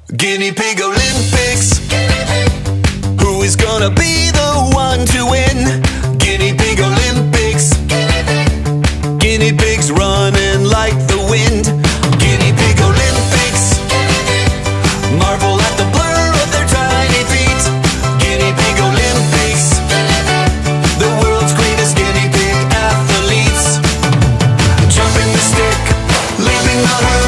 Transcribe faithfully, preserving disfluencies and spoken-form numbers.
Guinea Pig Olympics. Who is gonna be the